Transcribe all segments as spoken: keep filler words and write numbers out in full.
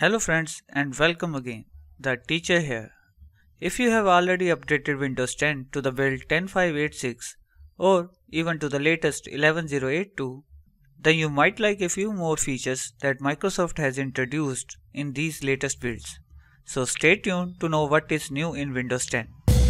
Hello friends and welcome again. The teacher here. If you have already updated Windows ten to the build ten five eighty-six or even to the latest eleven oh eighty-two, then you might like a few more features that Microsoft has introduced in these latest builds. So stay tuned to know what is new in Windows ten.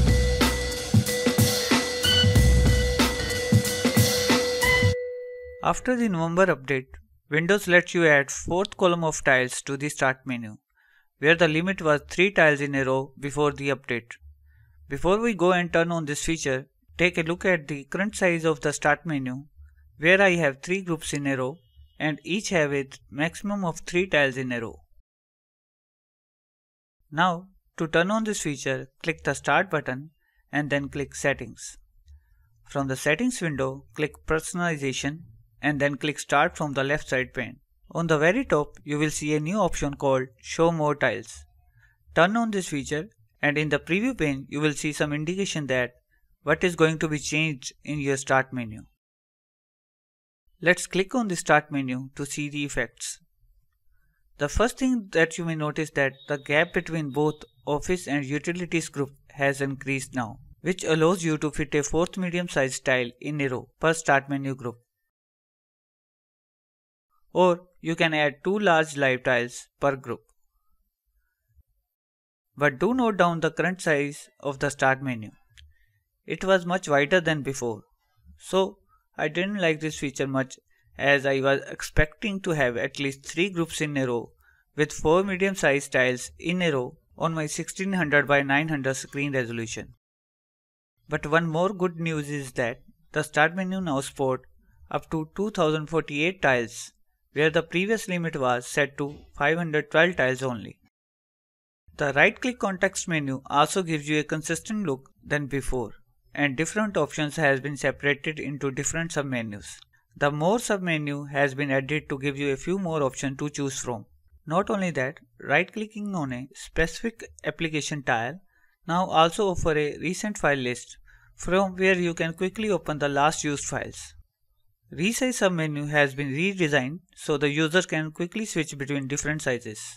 After the November update, Windows lets you add fourth column of tiles to the start menu, where the limit was three tiles in a row before the update. Before we go and turn on this feature, take a look at the current size of the start menu, where I have three groups in a row and each have a maximum of three tiles in a row. Now, to turn on this feature, click the Start button and then click Settings. From the Settings window, click Personalization and then click Start from the left side pane. On the very top, you will see a new option called Show More Tiles. Turn on this feature and in the preview pane, you will see some indication that what is going to be changed in your start menu. Let's click on the start menu to see the effects. The first thing that you may notice that the gap between both Office and Utilities group has increased now, which allows you to fit a fourth medium-sized tile in a row per start menu group. Or you can add two large live tiles per group. But do note down the current size of the start menu. It was much wider than before, so I didn't like this feature much as I was expecting to have at least three groups in a row with four medium-sized tiles in a row on my sixteen hundred by nine hundred screen resolution. But one more good news is that the start menu now supports up to two thousand forty-eight tiles, where the previous limit was set to five hundred twelve tiles only. The right-click context menu also gives you a consistent look than before, and different options has been separated into different submenus. The More submenu has been added to give you a few more options to choose from. Not only that, right-clicking on a specific application tile now also offers a recent file list from where you can quickly open the last used files. Resize submenu has been redesigned so the user can quickly switch between different sizes.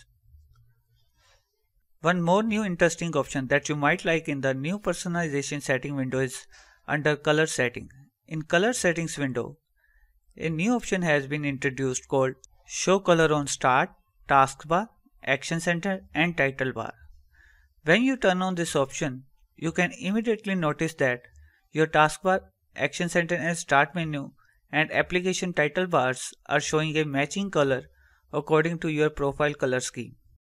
One more new interesting option that you might like in the new personalization setting window is under color setting. In color settings window, a new option has been introduced called Show Color on Start, Taskbar, Action Center and Title Bar. When you turn on this option, you can immediately notice that your Taskbar, Action Center and Start menu and application title bars are showing a matching color according to your profile color scheme.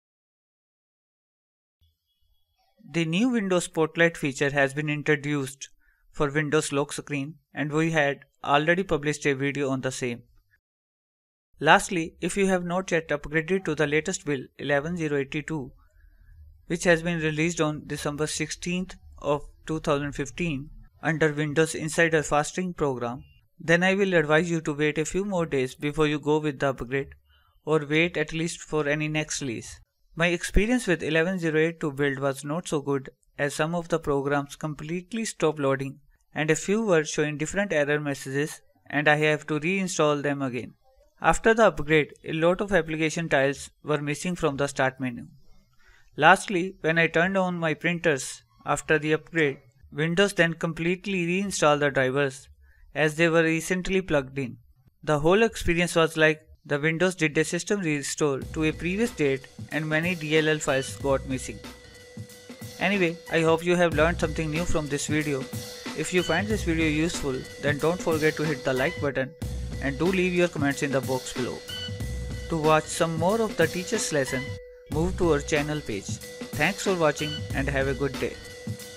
The new Windows Spotlight feature has been introduced for Windows lock screen and we had already published a video on the same. Lastly, if you have not yet upgraded to the latest build eleven oh eighty-two, which has been released on December sixteenth of two thousand fifteen under Windows Insider Fasting program, then I will advise you to wait a few more days before you go with the upgrade, or wait at least for any next release. My experience with eleven oh eighty-two build was not so good as some of the programs completely stopped loading and a few were showing different error messages and I have to reinstall them again. After the upgrade, a lot of application tiles were missing from the start menu. Lastly, when I turned on my printers after the upgrade, Windows then completely reinstalled the drivers as they were recently plugged in. The whole experience was like the Windows did a system restore to a previous date and many D L L files got missing. Anyway, I hope you have learned something new from this video. If you find this video useful, then don't forget to hit the like button and do leave your comments in the box below. To watch some more of the teacher's lesson, move to our channel page. Thanks for watching and have a good day.